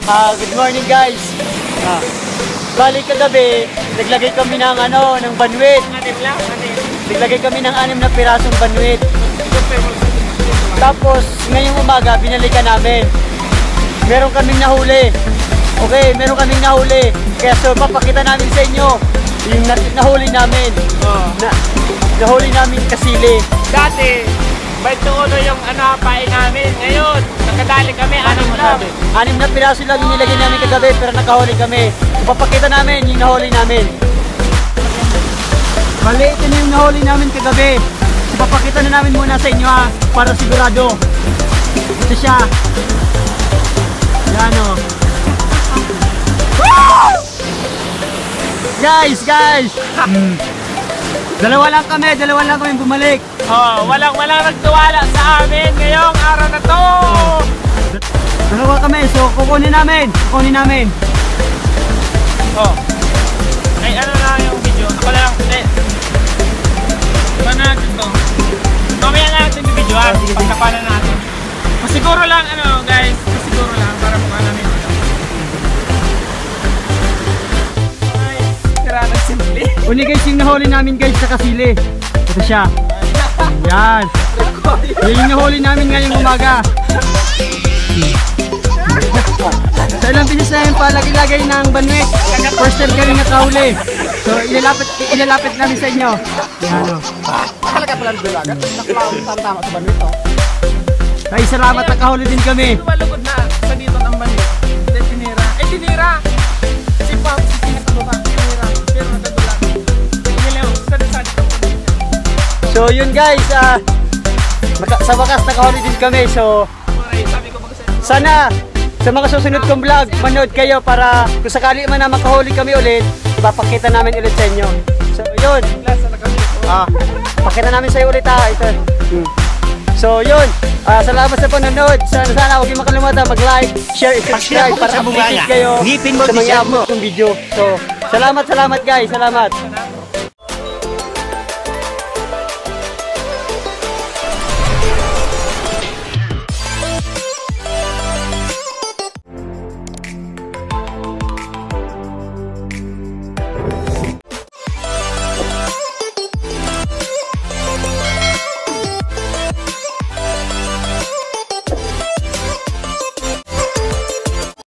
Good morning guys. Balik kagabi, naglagay kami ng banwit. Naglagay kami ng 6 na pirasong banwit. Tapos ngayong umaga binalikan namin. Meron kaming nahuli. Okay, meron kaming nahuli. Kaya so papakita namin sa inyo yung nahuli namin. Nahuli namin kasili. Dati, 21 yung pain namin. Ngayon, nakadali kami, 6 lang. 6 na piraso lang yung nilagay namin kagabi, pero nakahuli kami. Papakita namin yung nahuli namin. Bali, ito na yung nahuli namin kagabi. Papakita na namin muna sa inyo para sigurado. Ito siya. Yan o. Guys! Dalawa lang kami bumalik. Walang nagtiwala sa amin ngayong araw na to. Dalawa kami, so kukunin namin. Ay, ano na yung video? Ako lang. Iba natin to. Mamaya natin yung video pagkapanan natin. Pasiguro lang, guys. Pasiguro lang para mukha namin. Ay, sira ng simple. Uni guys, yung nahuli namin guys sa kasili. Ito siya. Yan. Yung nahuli namin ngayong umaga. Sa ilang bisis na yung palagay ng banwit. First time kami nakahuli. So ilalapit namin sa inyo. Yan o. Talaga pala ng dulagat. Tama sa banwit to. Ay, salamat, nakahuli din kami. Lumalugod na sa dito ng banwit. Tinira. Tinira! Si Pam, tinira. Pero nagdadula. So yun guys, sa wakas nakahuli din kami. So sana sa mga susunod kong vlog, manood kayo para kung sakali man na makahuli kami ulit, ipapakita namin ulit sa inyo. So yun, pakita namin sa iyo ulit ito. So yun, salamat sa panonood. Sana huwag niyo makalimutan mag-like, share, subscribe para updated kayo sa mga upload ng video. So salamat guys, salamat.